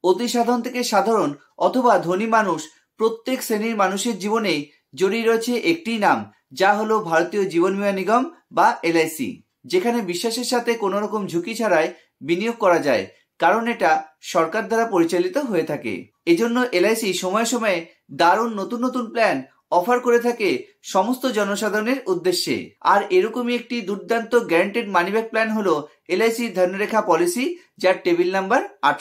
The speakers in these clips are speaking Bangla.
অতি সাধারণ থেকে সাধারণ অথবা ধনী মানুষ প্রত্যেক শ্রেণীর মানুষের জীবনে জড়িয়ে রয়েছে একটি নাম, যা হলো ভারতীয় জীবন বীমা নিগম বা এলআইসি, যেখানে বিশ্বাসের সাথে কোনো রকম ঝুঁকি ছাড়াই বিনিয়োগ করা যায়, কারণ এটা সরকার দ্বারা পরিচালিত হয়ে থাকে। এজন্য এলআইসি সময়ে সময়ে দারুণ নতুন নতুন প্ল্যান অফার করে থাকে সমস্ত জনসাধারণের উদ্দেশ্যে। আর এরকমই একটি দুর্দান্ত গ্যারান্টেড মানিব্যাক প্ল্যান হলো LIC ধনরেখা পলিসি, যার টেবিল নাম্বার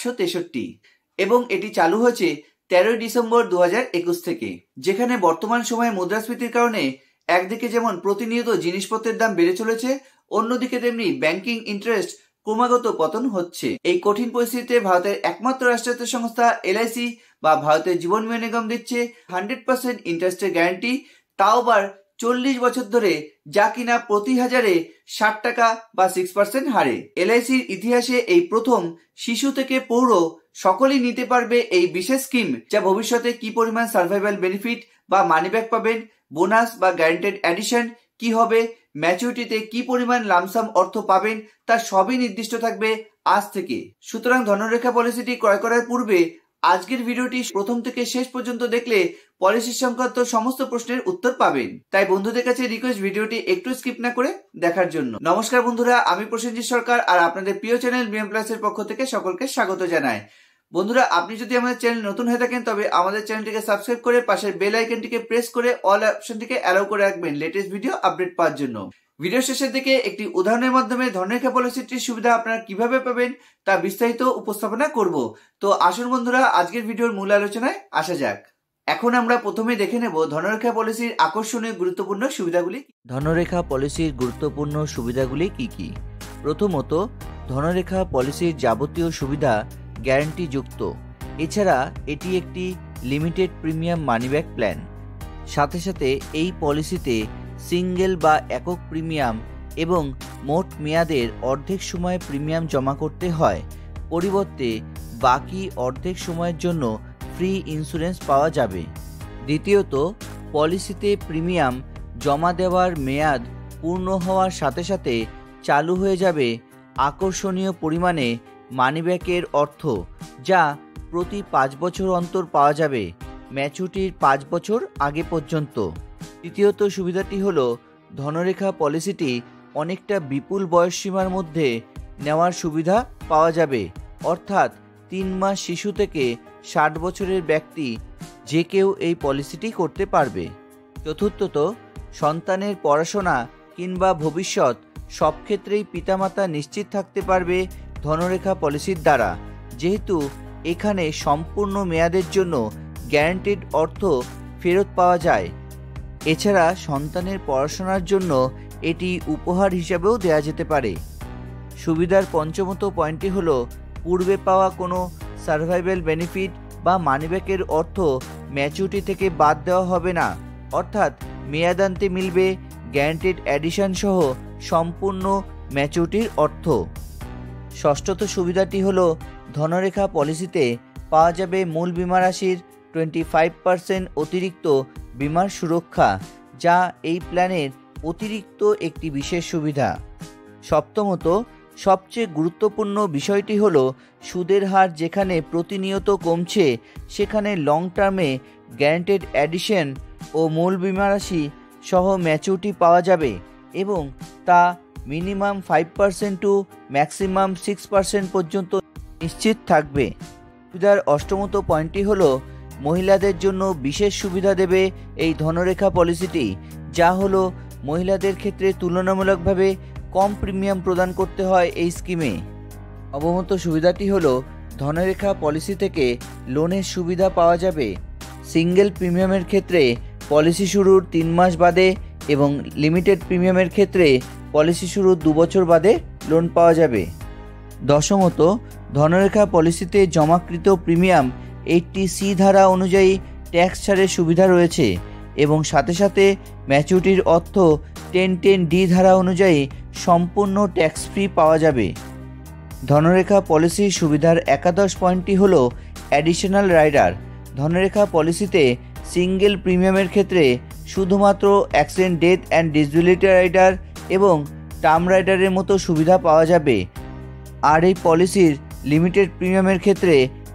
863 এবং এটি চালু হয়েছে 13 ডিসেম্বর 2021 থেকে। যেখানে বর্তমান সময়ে মুদ্রাস্ফীতির কারণে একদিকে যেমন প্রতিনিয়ত জিনিসপত্রের দাম বেড়ে চলেছে, অন্যদিকে তেমনি ব্যাংকিং ইন্টারেস্ট ক্রমাগত পতন হচ্ছে। এই কঠিন পরিস্থিতিতে ভারতের একমাত্র রাষ্ট্রায়ত্ত সংস্থা LIC বা ভারতের জীবন বীমা নিগম দিচ্ছে 100% ইন্টারেস্টের গ্যারান্টি, তাও আবার 40 বছর ধরে, যা কিনা প্রতি হাজারে 60 টাকা বা 6% হারে। LICর ইতিহাসে এই প্রথম শিশু থেকে পৌর সকলেই নিতে পারবে এই বিশেষ স্কিম, যা ভবিষ্যতে কি পরিমাণ সার্ভাইভাল বেনিফিট বা মানিব্যাক পাবেন, বোনাস বা গ্যারান্টেড অ্যাডিশন কি হবে, ম্যাচুরিটিতে কি পরিমাণ লামসাম অর্থ পাবেন, তা সবই নির্দিষ্ট থাকবে আজ থেকে। সুতরাং ধনরেখা পলিসিটি ক্রয় করার পূর্বে আজকের ভিডিওটি প্রথম থেকে শেষ পর্যন্ত দেখলে পলিসি সংক্রান্ত সমস্ত প্রশ্নের উত্তর পাবেন। তাই বন্ধুদের কাছে রিকোয়েস্ট ভিডিওটি একটু স্কিপ না করে দেখার জন্য। নমস্কার বন্ধুরা, আমি প্রসেনজিৎ সরকার আর আপনাদের প্রিয় চ্যানেল বিএম প্লাসের পক্ষ থেকে সকলকে স্বাগত জানাই। বন্ধুরা, আপনি যদি আমাদের চ্যানেল নতুন হয়ে থাকেন তবে আমাদের চ্যানেলটিকে সাবস্ক্রাইব করে পাশের বেল আইকনটিকে প্রেস করে অল অপশনটিকে অ্যালাউ করে রাখবেন লেটেস্ট ভিডিও আপডেট পাওয়ার জন্য। ভিডিও শেষের দিকে একটি উদাহরণের মাধ্যমে ধনরেখা পলিসিটির সুবিধা আপনারা কিভাবে পাবেন তা বিস্তারিত উপস্থাপনা করব। তো আসুন বন্ধুরা, আজকের ভিডিওর মূল আলোচনায় আসা যাক। এখন আমরা প্রথমে দেখে নেব ধনরেখা পলিসির আকর্ষণীয় গুরুত্বপূর্ণ সুবিধাগুলি। ধনরেখা পলিসির গুরুত্বপূর্ণ সুবিধাগুলি কি কি? প্রথমত, ধনরেখা পলিসির যাবতীয় সুবিধা গ্যারান্টি যুক্ত। এছাড়া এটি একটি লিমিটেড প্রিমিয়াম মানিব্যাক প্ল্যান। সাথে সাথে এই পলিসিতে সিঙ্গেল বা একক প্রিমিয়াম এবং মোট মেয়াদের অর্ধেক সময় প্রিমিয়াম জমা করতে হয়, পরিবর্তে বাকি অর্ধেক সময়ের জন্য ফ্রি ইন্স্যুরেন্স পাওয়া যাবে। দ্বিতীয়ত, পলিসিতে প্রিমিয়াম জমা দেওয়ার মেয়াদ পূর্ণ হওয়ার সাথে সাথে চালু হয়ে যাবে আকর্ষণীয় পরিমাণে মানিব্যাকের অর্থ, যা প্রতি 5 বছর অন্তর পাওয়া যাবে, ম্যাচুরিটির 5 বছর আগে পর্যন্ত। তৃতীয়ত সুবিধাটি হল ধনরেখা পলিসিটি অনেকটা বিপুল বয়সসীমার মধ্যে নেওয়ার সুবিধা পাওয়া যাবে, অর্থাৎ 3 মাস শিশু থেকে 60 বছরের ব্যক্তি যে কেউ এই পলিসিটি করতে পারবে। চতুর্থত, সন্তানের পড়াশোনা কিংবা ভবিষ্যৎ সব ক্ষেত্রেই পিতামাতা নিশ্চিত থাকতে পারবে ধনরেখা পলিসির দ্বারা, যেহেতু এখানে সম্পূর্ণ মেয়াদের জন্য গ্যারান্টিড অর্থ ফেরত পাওয়া যায়। এছাড়া সন্তানের পড়াশোনার জন্য এটি উপহার হিসাবেও দেওয়া যেতে পারে। সুবিধার পঞ্চমত পয়েন্টটি হল পূর্বে পাওয়া কোনো সার্ভাইভাল বেনিফিট বা মানিব্যাকের অর্থ ম্যাচুরিটি থেকে বাদ দেওয়া হবে না, অর্থাৎ মেয়াদান্তে মিলবে গ্যারান্টেড অ্যাডিশন সহ সম্পূর্ণ ম্যাচুরিটির অর্থ। ষষ্ঠত সুবিধাটি হল ধনরেখা পলিসিতে পাওয়া যাবে মূল বিমা রাশির 25% অতিরিক্ত বিমার সুরক্ষা, যা এই প্ল্যানের অতিরিক্ত একটি বিশেষ সুবিধা। সপ্তমত, সবচেয়ে গুরুত্বপূর্ণ বিষয়টি হল সুদের হার যেখানে প্রতিনিয়ত কমছে, সেখানে লং টার্মে গ্যারান্টেড অ্যাডিশন ও মূল বিমা রাশি সহ ম্যাচুরিটি পাওয়া যাবে এবং তা মিনিমাম 5% টু ম্যাক্সিমাম 6% পর্যন্ত নিশ্চিত থাকবে। সুবিধার অষ্টমত পয়েন্টটি হল মহিলাদের জন্য বিশেষ সুবিধা দেবে এই ধনরেখা পলিসিটি, যা হলো মহিলাদের ক্ষেত্রে তুলনামূলকভাবে কম প্রিমিয়াম প্রদান করতে হয় এই স্কিমে। নবমত সুবিধাটি হল ধনরেখা পলিসি থেকে লোনের সুবিধা পাওয়া যাবে সিঙ্গেল প্রিমিয়ামের ক্ষেত্রে পলিসি শুরুর 3 মাস বাদে এবং লিমিটেড প্রিমিয়ামের ক্ষেত্রে পলিসি শুরুর 2 বছর বাদে লোন পাওয়া যাবে। দশমত, ধনরেখা পলিসিতে জমাকৃত প্রিমিয়াম 80C ধারা অনুযায়ী ট্যাক্স ছাড়ের সুবিধা রয়েছে এবং সাথে সাথে ম্যাচুরিটির অর্থ 1010D ধারা অনুযায়ী সম্পূর্ণ ট্যাক্স ফ্রি পাওয়া যাবে। ধনরেখা পলিসির সুবিধার একাদশ পয়েন্টটি হল অ্যাডিশনাল রাইডার। ধনরেখা পলিসিতে সিঙ্গেল প্রিমিয়ামের ক্ষেত্রে শুধুমাত্র accident death and disability rider এবং টার্ম রাইডারের মতো সুবিধা পাওয়া যাবে, আর এই পলিসির লিমিটেড প্রিমিয়ামের ক্ষেত্রে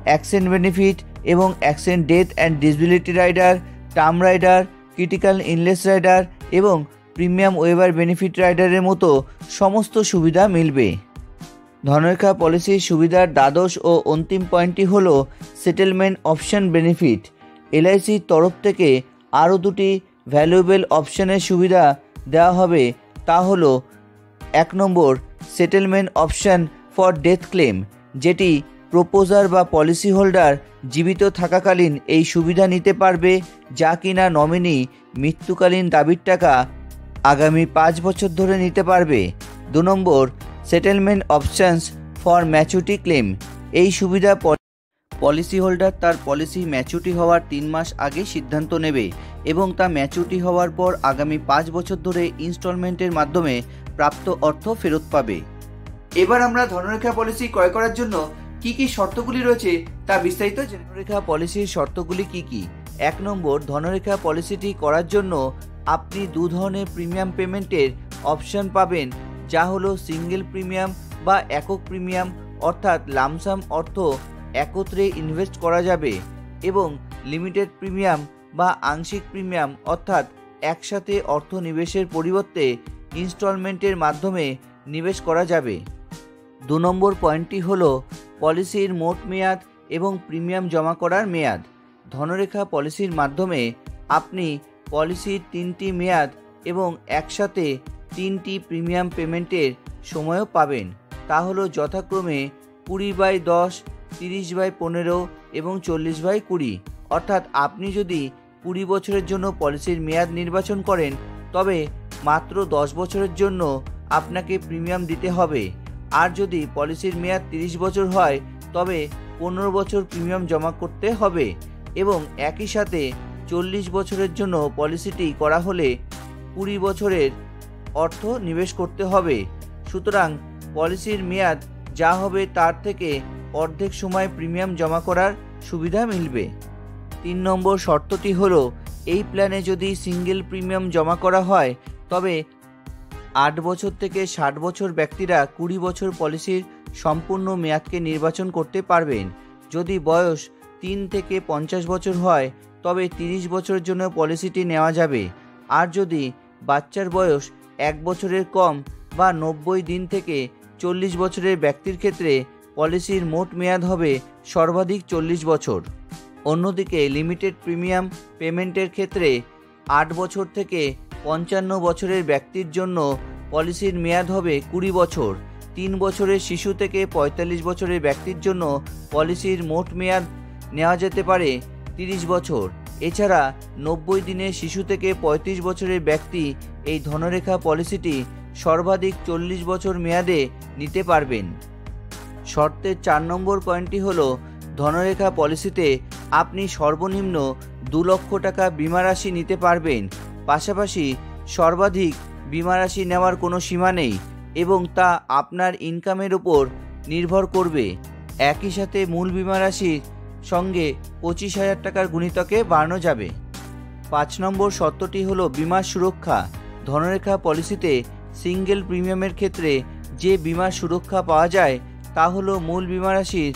অ্যাক্সিডেন্ট বেনিফিট এবং accident death and disability rider, term rider, critical illness rider এবং প্রিমিয়াম ওয়েভার বেনিফিট রাইডারের মতো সমস্ত সুবিধা মিলবে। ধনরেখা পলিসির সুবিধার দ্বাদশ ও অন্তিম পয়েন্টটি হলো সেটেলমেন্ট অপশন বেনিফিট। এলআইসির তরফ থেকে আরও দুটি ভ্যালুয়েবল অপশনের সুবিধা দেওয়া হবে, তা হলো 1 number settlement option for death claim, যেটি প্রপোজার বা পলিসি হোল্ডার জীবিত থাকাকালীন এই সুবিধা নিতে পারবে, যা কিনা নমিনি মৃত্যুকালীন দাবির টাকা আগামী 5 বছর ধরে নিতে পারবে। 2 number settlement options for maturity claim. এই সুবিধা পলিসি হোল্ডার তার পলিসি ম্যাচুরিটি হওয়ার 3 মাস আগে সিদ্ধান্ত নেবে এবং তা ম্যাচুরিটি হওয়ার পর আগামী 5 বছর ধরে ইনস্টলমেন্টের মাধ্যমে প্রাপ্ত অর্থ ফেরত পাবে। এবার আমরা ধনরেখা পলিসি ক্রয় করার জন্য কি কি শর্তগুলি রয়েছে তা বিস্তারিত জেনে। ধনরেখা পলিসির শর্তগুলি কি কি? 1 নম্বর, ধনরেখা পলিসিটি করার জন্য আপনি 2 ধরনের প্রিমিয়াম পেমেন্টের অপশন পাবেন, যা হলো সিঙ্গেল প্রিমিয়াম বা একক প্রিমিয়াম, অর্থাৎ লামসাম অর্থ একত্রে ইনভেস্ট করা যাবে, এবং লিমিটেড প্রিমিয়াম বা আংশিক প্রিমিয়াম, অর্থাৎ একসাথে অর্থ নিবেশের পরিবর্তে ইনস্টলমেন্টের মাধ্যমে নিবেশ করা যাবে। 2 নম্বর পয়েন্টটি হলো পলিসির মোট মেয়াদ এবং প্রিমিয়াম জমা করার মেয়াদ। ধনরেখা পলিসির মাধ্যমে আপনি পলিসির 3টি মেয়াদ এবং একসাথে 3টি প্রিমিয়াম পেমেন্টের সময়ও পাবেন, তা হলো যথাক্রমে 20/10, 30/15 এবং 40/20। অর্থাৎ আপনি যদি 20 বছরের জন্য পলিসির মেয়াদ নির্বাচন করেন, তবে মাত্র 10 বছরের জন্য আপনাকে প্রিমিয়াম দিতে হবে, আর যদি পলিসির মেয়াদ 30 বছর হয় তবে 15 বছর প্রিমিয়াম জমা করতে হবে, এবং একই সাথে 40 বছরের জন্য পলিসিটি করা হলে 20 বছরের অর্থ নিবেশ করতে হবে। সুতরাং পলিসির মেয়াদ যা হবে তার থেকে অর্ধেক সময় প্রিমিয়াম জমা করার সুবিধা মিলবে। 3 নম্বর শর্তটি হলো এই প্ল্যানে যদি সিঙ্গেল প্রিমিয়াম জমা করা হয় তবে 8 বছর থেকে 60 বছর ব্যক্তিরা 20 বছর পলিসির সম্পূর্ণ মেয়াদকে নির্বাচন করতে পারবেন। যদি বয়স 3 থেকে 50 বছর হয় তবে 30 বছরের জন্য পলিসিটি নেওয়া যাবে, আর যদি বাচ্চার বয়স 1 বছরের কম বা 90 দিন থেকে 40 বছরের ব্যক্তির ক্ষেত্রে পলিসির মোট মেয়াদ হবে সর্বাধিক 40 বছর। অন্যদিকে লিমিটেড প্রিমিয়াম পেমেন্টের ক্ষেত্রে 8 বছর থেকে 55 বছরের ব্যক্তির জন্য পলিসির মেয়াদ হবে 20 বছর। 3 বছরের শিশু থেকে 45 বছরের ব্যক্তির জন্য পলিসির মোট মেয়াদ নেওয়া যেতে পারে 30 বছর। এছাড়া 90 দিনের শিশু থেকে 35 বছরের ব্যক্তি এই ধনরেখা পলিসিটি সর্বাধিক 40 বছর মেয়াদে নিতে পারবেন। শর্তের 4 নম্বর পয়েন্টটি হলো ধনরেখা পলিসিতে আপনি সর্বনিম্ন 2 লক্ষ টাকা বিমা রাশি নিতে পারবেন। পাশাপাশি সর্বাধিক বিমা রাশি নেওয়ার কোনো সীমা নেই এবং তা আপনার ইনকামের উপর নির্ভর করবে। একই সাথে মূল বিমা রাশির সঙ্গে 25,000 টাকার গুণিতকে বাড়ানো যাবে। 5 নম্বর শর্তটি হলো বিমার সুরক্ষা। ধনরেখা পলিসিতে সিঙ্গেল প্রিমিয়ামের ক্ষেত্রে যে বিমার সুরক্ষা পাওয়া যায় তা হলো মূল বিমা রাশির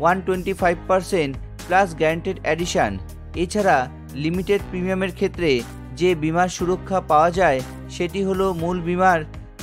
125% প্লাস গ্যারান্টেড অ্যাডিশন। এছাড়া লিমিটেড প্রিমিয়ামের ক্ষেত্রে যে বিমার সুরক্ষা পাওয়া যায় সেটি হলো মূল বিমার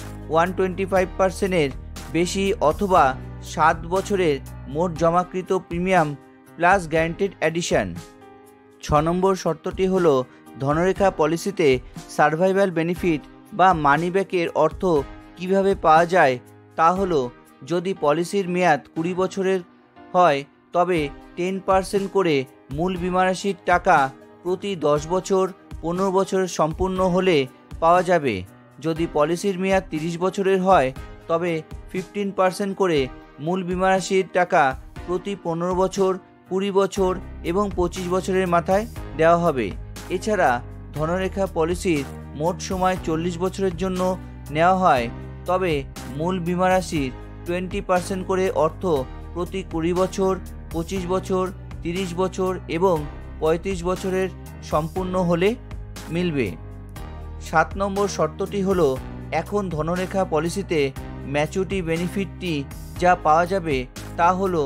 125%-এর বেশি অথবা 7 বছরের মোট জমাকৃত premium plus guaranteed addition. 6 number শর্তটি হলো ধনরেখা পলিসিতে সার্ভাইভাল বেনিফিট বা মানি ব্যাকের অর্থ কিভাবে পাওয়া যায় তা হলো যদি পলিসির মেয়াদ 20 বছরের হয় তবে 10% করে মূল বিমারাশির টাকা প্রতি 10 বছর 15 বছর সম্পূর্ণ হলে পাওয়া যাবে। যদি পলিসির মেয়াদ 30 বছরের হয় তবে 15% করে মূল বিমারাশির টাকা প্রতি 15 বছর 20 বছর এবং 25 বছরের মাথায় দেওয়া হবে। এছাড়া ধনরেখা পলিসির মোট সময় 40 বছরের জন্য নেওয়া হয় তবে মূল বিমারাশির 20% করে অর্থ প্রতি 20 বছর 25 বছর 30 বছর এবং 35 বছরের সম্পূর্ণ হলে মিলবে। 7 নম্বর শর্তটি হলো এখন ধনরেখা পলিসিতে ম্যাচুরিটি বেনিফিটটি যা পাওয়া যাবে তা হলো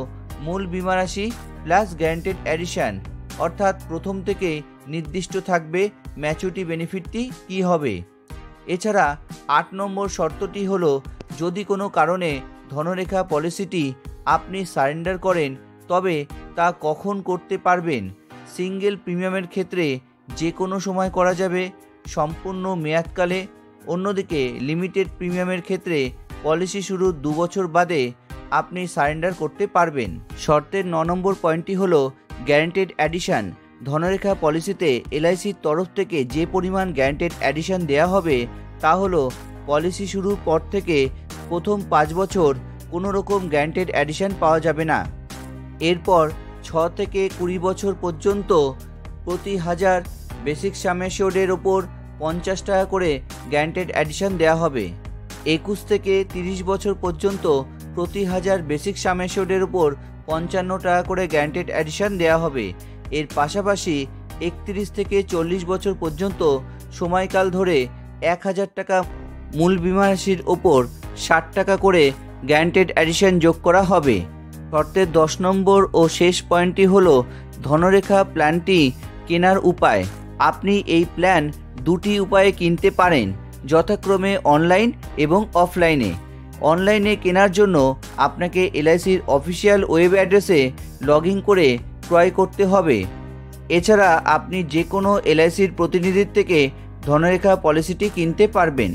মূল বিমা রাশি প্লাস গ্যারান্টেড অ্যাডিশন, অর্থাৎ প্রথম থেকে নির্দিষ্ট থাকবে ম্যাচুরিটি বেনিফিটটি কী হবে। এছাড়া 8 নম্বর শর্তটি হলো, যদি কোনো কারণে ধনরেখা পলিসিটি আপনি সারেন্ডার করেন তবে তা কখন করতে পারবেন। সিঙ্গেল প্রিমিয়ামের ক্ষেত্রে যে কোনো সময় করা যাবে, সম্পূর্ণ মেয়াদকালে। অন্যদিকে লিমিটেড প্রিমিয়ামের ক্ষেত্রে পলিসি শুরুর 2 বছর বাদে আপনি সারেন্ডার করতে পারবেন। শর্তের 9 নম্বর পয়েন্টটি হলো গ্যারান্টেড অ্যাডিশন। ধনরেখা পলিসিতে এলআইসির তরফ থেকে যে পরিমাণ গ্যারান্টেড অ্যাডিশন দেওয়া হবে তা হলো পলিসি শুরুর পর থেকে প্রথম 5 বছর কোনো রকম গ্যারান্টেড অ্যাডিশন পাওয়া যাবে না। এরপর 6 থেকে 20 বছর পর্যন্ত প্রতি 1000 বেসিক সাম অ্যাসিওর্ডের ওপর 50 টাকা করে গ্যারান্টেড অ্যাডিশন দেওয়া হবে। 21 থেকে 30 বছর পর্যন্ত প্রতি 1000 বেসিক সাম অ্যাসিওর্ডের ওপর 55 টাকা করে গ্যারান্টেড অ্যাডিশন দেওয়া হবে। এর পাশাপাশি 31 থেকে 40 বছর পর্যন্ত সময়কাল ধরে 1000 টাকা মূল বিমা রাশির ওপর 60 টাকা করে গ্যারান্টেড অ্যাডিশন যোগ করা হবে। শর্তের 10 নম্বর ও শেষ পয়েন্টটি হলো ধনরেখা প্ল্যানটি কেনার উপায়। আপনি এই প্ল্যান দুটি উপায়ে কিনতে পারেন, যথাক্রমে অনলাইন এবং অফলাইনে। অনলাইনে কেনার জন্য আপনাকে এলআইসির অফিসিয়াল ওয়েব অ্যাড্রেসে লগ ইন করে ক্রয় করতে হবে। এছাড়া আপনি যে কোনো এলআইসির প্রতিনিধির থেকে ধনরেখা পলিসিটি কিনতে পারবেন।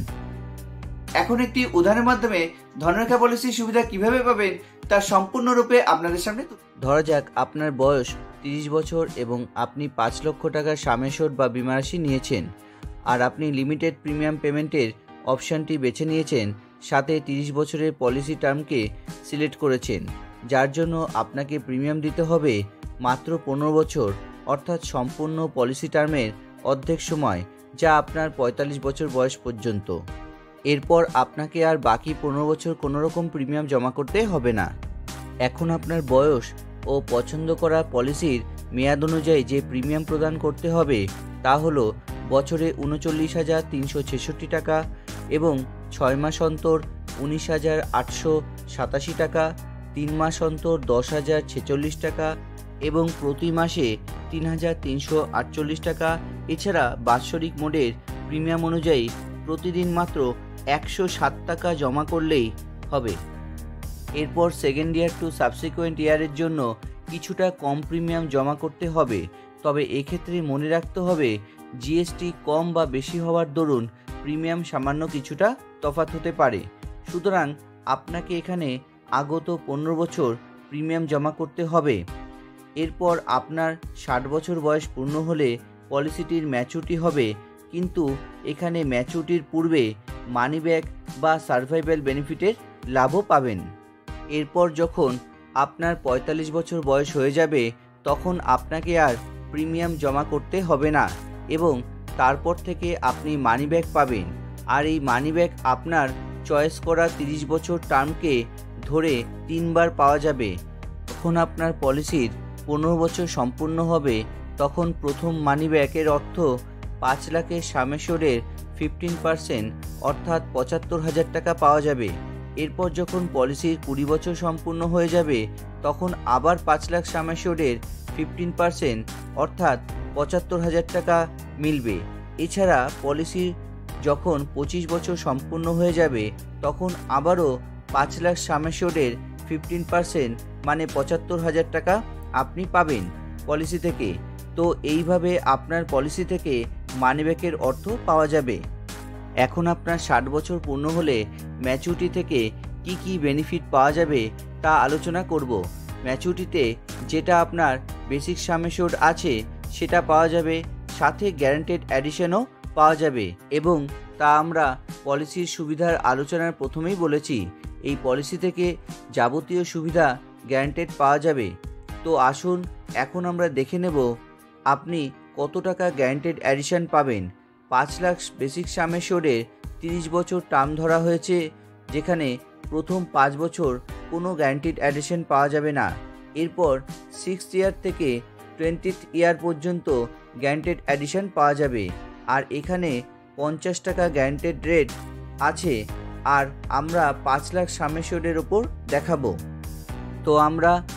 এখন একটি উদাহরণের মাধ্যমে ধনরেখা পলিসির সুবিধা কিভাবে পাবেন তা সম্পূর্ণরূপে আপনাদের সামনে। ধরা যাক আপনার বয়স 30 বছর এবং আপনি 5 লক্ষ টাকার সাম অ্যাসিওর্ড বা বিমা রাশি নিয়েছেন, আর আপনি লিমিটেড প্রিমিয়াম পেমেন্টের অপশানটি বেছে নিয়েছেন, সাথে 30 বছরের পলিসি টার্মকে সিলেক্ট করেছেন, যার জন্য আপনাকে প্রিমিয়াম দিতে হবে মাত্র 15 বছর, অর্থাৎ সম্পূর্ণ পলিসি টার্মের অর্ধেক সময়, যা আপনার 45 বছর বয়স পর্যন্ত। এরপর আপনাকে আর বাকি 15 বছর কোনো রকম প্রিমিয়াম জমা করতে হবে না। এখন আপনার বয়স ও পছন্দ করা পলিসির মেয়াদ অনুযায়ী যে প্রিমিয়াম প্রদান করতে হবে তা হলো বছরে 39,366 টাকা এবং 6 মাস অন্তর 19,887 টাকা, 3 মাস অন্তর 10,046 টাকা এবং প্রতি মাসে 3,348 টাকা। এছাড়া বাৎসরিক মোডের প্রিমিয়াম অনুযায়ী প্রতিদিন মাত্র 107 টাকা জমা করলেই হবে। এরপর সেকেন্ড ইয়ার টু সাবসিকুয়েন্ট ইয়ারের জন্য কিছুটা কম প্রিমিয়াম জমা করতে হবে, তবে এক্ষেত্রে মনে রাখতে হবে জিএসটি কম বা বেশি হওয়ার দরুন প্রিমিয়াম সামান্য কিছুটা তফাৎ হতে পারে। সুতরাং আপনাকে এখানে আগত 15 বছর প্রিমিয়াম জমা করতে হবে। এরপর আপনার 60 বছর বয়স পূর্ণ হলে পলিসিটির ম্যাচুরিটি হবে, কিন্তু এখানে ম্যাচুরিটির পূর্বে মানি ব্যাক বা সার্ভাইভাল বেনিফিটের লাভও পাবেন। এরপর যখন আপনার 45 বছর বয়স হয়ে যাবে তখন আপনাকে আর প্রিমিয়াম জমা করতে হবে না এবং তারপর থেকে আপনি মানি ব্যাক পাবেন। আর এই মানি ব্যাক আপনার চয়েস করা 30 বছর টার্মকে ধরে 3 বার পাওয়া যাবে। যখন আপনার পলিসির 15 বছর সম্পূর্ণ হবে তখন প্রথম মানি ব্যাকের অর্থ 5 লাখের সাম অ্যাসিওর্ডের 15% অর্থাৎ 75,000 টাকা পাওয়া যাবে। এরপর যখন পলিসির 20 বছর সম্পূর্ণ হয়ে যাবে তখন আবার 5 লাখ সাম অ্যাসিওর্ডের 15% অর্থাৎ 75,000 টাকা মিলবে। এছাড়া পলিসির যখন 25 বছর সম্পূর্ণ হয়ে যাবে তখন আবারও 5 লাখ সাম অ্যাসিওর্ডের 15% মানে 75,000 টাকা আপনি পাবেন পলিসি থেকে। তো এইভাবে আপনার পলিসি থেকে মানিব্যাকের অর্থ পাওয়া যাবে। এখন আপনার 60 বছর পূর্ণ হলে ম্যাচুরিটি থেকে কি কি বেনিফিট পাওয়া যাবে তা আলোচনা করব। ম্যাচুরিটিতে যেটা আপনার বেসিক সাম অ্যাসিওর্ড আছে সেটা পাওয়া যাবে, সাথে গ্যারান্টেড অ্যাডিশনও পাওয়া যাবে এবং তা আমরা পলিসির সুবিধার আলোচনার প্রথমেই বলেছি। এই পলিসি থেকে যাবতীয় সুবিধা গ্যারান্টেড পাওয়া যাবে। তো আসুন এখন আমরা দেখে নেব আপনি কত টাকা গ্যারান্টেড অ্যাডিশন পাবেন। 5 লাখ বেসিক সাম অ্যাসিওর্ডের 30 বছর টার্ম ধরা হয়েছে, যেখানে প্রথম 5 বছর কোনো গ্যারান্টেড অ্যাডিশন পাওয়া যাবে না। এরপর 6th ইয়ার থেকে 20th ইয়ার পর্যন্ত গ্যারান্টেড অ্যাডিশন পাওয়া যাবে। আর এখানে 50 টাকা গ্যারান্টেড রেট আছে। আর আমরা 5 লাখ সাম অ্যাসিওর্ডের ওপর দেখাবো। তো আমরা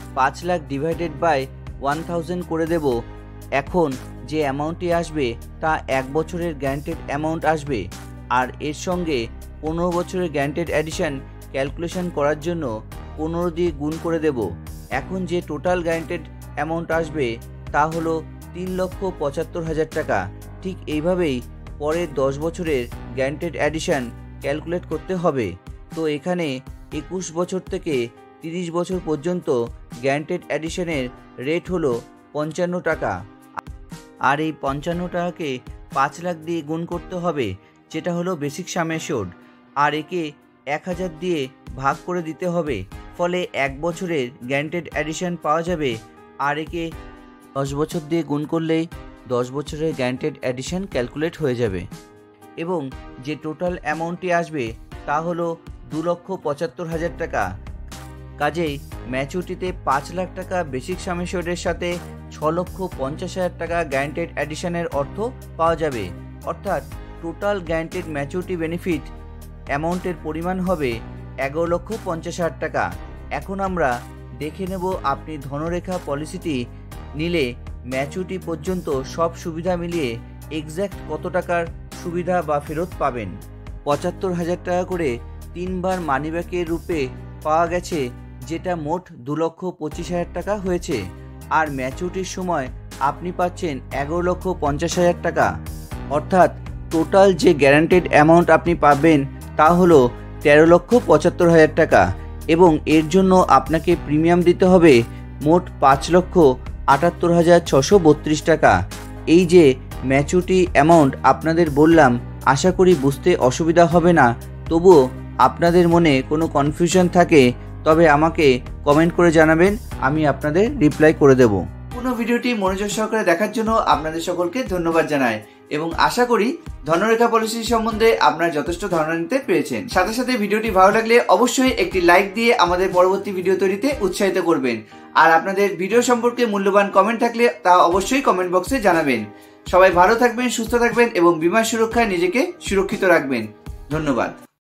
5 লাখ ডিভাইডেড বাই 1000 করে দেব। এখন যে অ্যামাউন্টটি আসবে তা 1 বছরের গ্যারান্টেড অ্যামাউন্ট আসবে, আর এর সঙ্গে 15 বছরের গ্যারান্টেড অ্যাডিশন ক্যালকুলেশন করার জন্য 15 দিয়ে গুণ করে দেব। এখন যে টোটাল গ্যারান্টেড অ্যামাউন্ট আসবে তা হলো 3,75,000 টাকা। ঠিক এইভাবেই পরের 10 বছরের গ্যারান্টেড অ্যাডিশন ক্যালকুলেট করতে হবে। তো এখানে 21 বছর থেকে 30 বছর পর্যন্ত গ্যারান্টেড অ্যাডিশনের রেট হলো 55 টাকা, আর এই 55 টাকাকে 5 লাখ দিয়ে গুণ করতে হবে, যেটা হলো বেসিক সাম অ্যাশিওর্ড, আর একে 1000 দিয়ে ভাগ করে দিতে হবে। ফলে 1 বছরের গ্যারান্টেড অ্যাডিশন পাওয়া যাবে, আর একে 10 বছর দিয়ে গুণ করলেই 10 বছরের গ্যারান্টেড অ্যাডিশন ক্যালকুলেট হয়ে যাবে। এবং যে টোটাল অ্যামাউন্টটি আসবে তা হলো 2,75,000 টাকা। কাজেই ম্যাচুরিটিতে 5 লাখ টাকা বেসিক সাম অ্যাশিওর্ডের সাথে 6,50,000 টাকা গ্যারান্টেড অ্যাডিশনের অর্থ পাওয়া যাবে। অর্থাৎ টোটাল গ্যারান্টেড ম্যাচুরিটি বেনিফিট অ্যামাউন্টের পরিমাণ হবে 11,50,000 টাকা। এখন আমরা দেখে নেব আপনি ধনরেখা পলিসিটি নিলে ম্যাচুরিটি পর্যন্ত সব সুবিধা মিলিয়ে এক্স্যাক্ট কত টাকার সুবিধা বা ফেরত পাবেন। 75,000 টাকা করে 3 বার মানিব্যাকের রূপে পাওয়া গেছে, যেটা মোট 2,25,000 টাকা হয়েছে। আর ম্যাচুরিটির সময় আপনি পাচ্ছেন 11,50,000 টাকা। অর্থাৎ টোটাল যে গ্যারান্টেড অ্যামাউন্ট আপনি পাবেন তা হলো 13,75,000 টাকা, এবং এর জন্য আপনাকে প্রিমিয়াম দিতে হবে মোট 5,78,632 টাকা। এই যে ম্যাচুরিটি অ্যামাউন্ট আপনাদের বললাম, আশা করি বুঝতে অসুবিধা হবে না। তবুও আপনাদের মনে কোনো কনফিউশন থাকে তবে আমাকে কমেন্ট করে জানাবেন, আমি আপনাদের রিপ্লাই করে দেব। পুরো ভিডিওটি মনোযোগ সহকারে দেখার জন্য আপনাদের সকলকে ধন্যবাদ জানাই, এবং আশা করি ধনরেখা পলিসি সম্বন্ধে আপনারা যথেষ্ট ধারণা নিতে পেরেছেন। সাথে সাথে ভিডিওটি ভালো লাগলে অবশ্যই একটি লাইক দিয়ে আমাদের পরবর্তী ভিডিও তৈরিতে উৎসাহিত করবেন। আর আপনাদের ভিডিও সম্পর্কে মূল্যবান কমেন্ট থাকলে তা অবশ্যই কমেন্ট বক্সে জানাবেন। সবাই ভালো থাকবেন, সুস্থ থাকবেন এবং বীমা সুরক্ষায় নিজেকে সুরক্ষিত রাখবেন। ধন্যবাদ।